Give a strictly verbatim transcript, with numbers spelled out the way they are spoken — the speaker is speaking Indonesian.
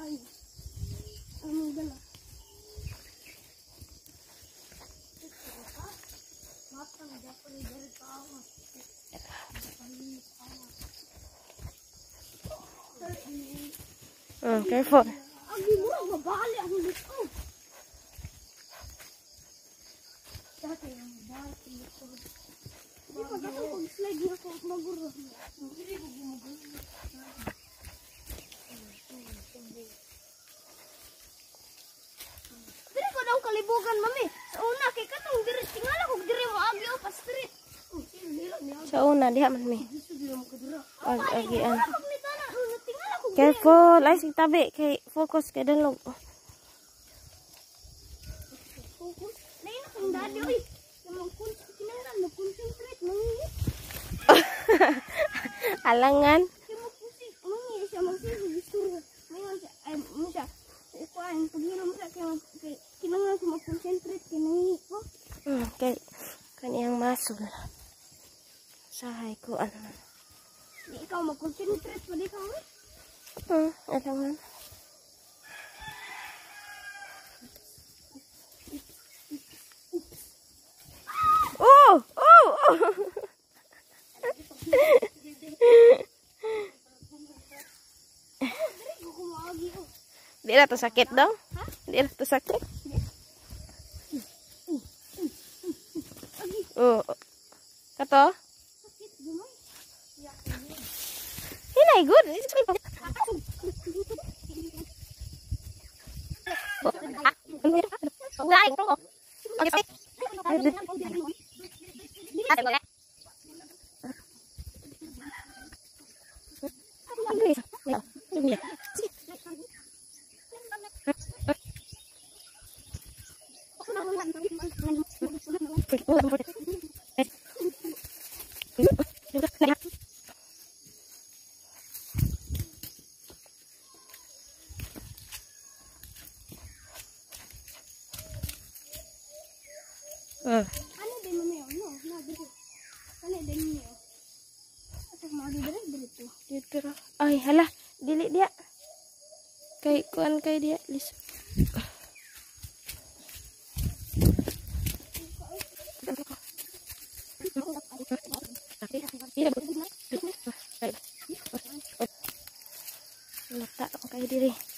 Hmm, careful. Diri ko daw kalibugan mami. Sa una kay katong diri tingala kog diri mo agyo pa street. Sa una diha man mi. Ag agian. Careful, ay sig tabi kay focus kay dalog. Focus. Lain akong daddy oy. Kamang kun kinanglan mo concentrate mangi. Alangan. Kimo pusi mangi siya magsigo istorya. Mayon siya ay mo siya. Kuan paghinom sa kay kinanglan ko mag-concentrate kinangi ko. Hmm, kay kaniyang masul. Sahay ko ano. Di ikaw mag-concentrate pa di ka oy. Hmm, alangan. Oh, oh, oh. Di na to sakit daw? Di na to sakit? Oh. Kato? Hinay good. Uh. Ano din mo yun? No, no, dito. Ano din mo yun? Atak mo di dito dito. Dito ra. Ay, hala, dili dia. Kay kuan kay dia, lis. Letak kay diri.